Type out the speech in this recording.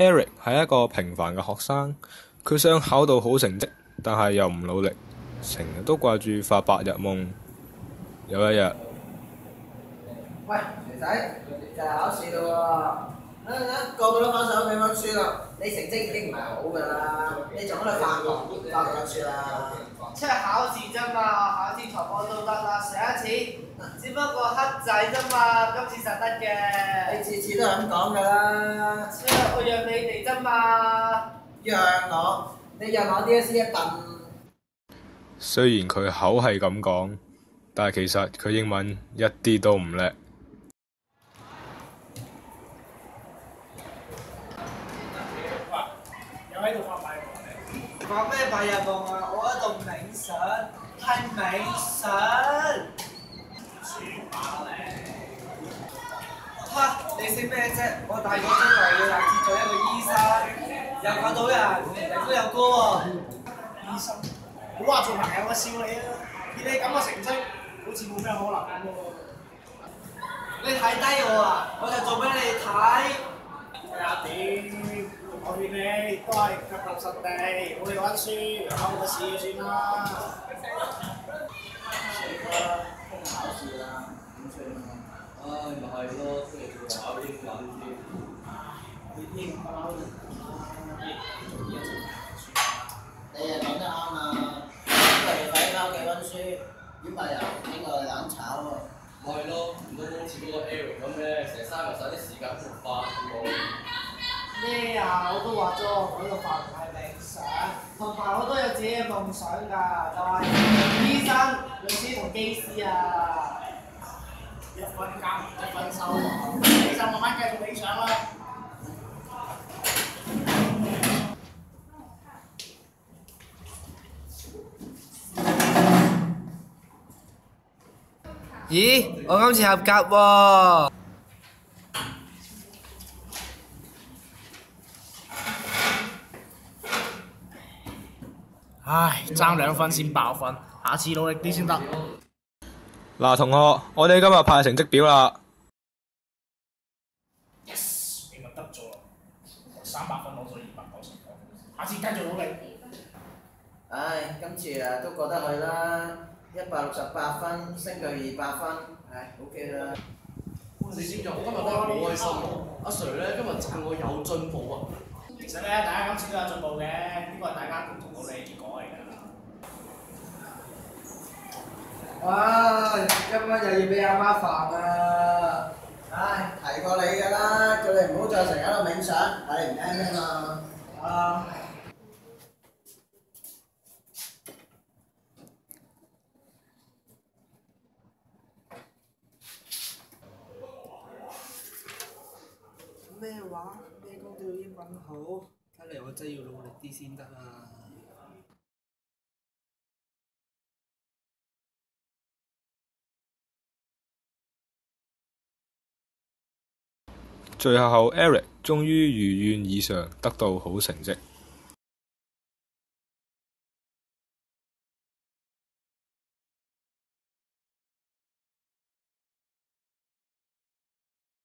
Eric 係一個平凡嘅學生，佢想考到好成績，但係又唔努力，成日都掛住發白日夢。有一日， 喂，肥仔，就係考試咯喎！個個都翻晒屋企温書啦，你成績已經唔係好㗎啦，你仲喺度發夢温書啦？ 出嚟考試啫嘛，考試台波都得啦，上一次只不過黑仔啫嘛，今次實得嘅。 你次次都係咁講㗎啦。 我讓你哋啫嘛。 讓我？你讓我 DSE 一笨。 雖然佢口係咁講，但係其實佢英文一啲都唔叻。 有喺度發白日夢。 發咩白日夢啊？我喺度冥想，係冥想。嚇！你識咩啫？我大個出嚟要立志做一個醫生，又搞到人，人工又高喎。 醫生，好話做朋友我笑你啊！見你咁嘅成績，好似冇咩可能咁喎。 你睇低我啊！我就做俾你睇。 阿點？我勸你都係腳踏實地，好好温書，考個試算啦。 考試啦，點算啊？ 唉，咪係咯，星期四考英文添。 英文你又講得啱啊！咁咪快啲翻屋企温書，如果唔係又邊個攬炒喎？ 咪係咯，唔通好似嗰個 Eric 咁嘅，成日嘥埋晒啲時間喺度發夢。 咩啊？我都話咗，我呢個發夢係冥想，同埋我都有自己嘅夢想㗎，就係醫生、律師同機師啊！ 一分耕一分收喎，你就慢慢繼續理想啦。 咦，我今次合格喎！ 唉，爭2分先爆分，下次努力啲先得。 嗱，同學，我哋今日派成績表啦。 Yes， 你咪得咗啦！我300分攞咗290分，下次繼續努力。 唉，今次啊都過得去啦，168分，升到200分，唉 OK 啦。 你知唔知我今日都好開心喎？阿 Sir 咧今日讚我有進步啊！ 其實咧，大家今次都有進步嘅，呢個係大家共同努力嘅結果嚟㗎。 哇！今晚又要俾阿媽煩啦！ 唉，提過你㗎啦，叫你唔好再成日喺度冥想，睇你唔聽咩嘛。 啊！咩話？咩講到英文好？睇嚟我真係要努力啲先得啊！ 最後，Eric 終於如願以償得到好成績。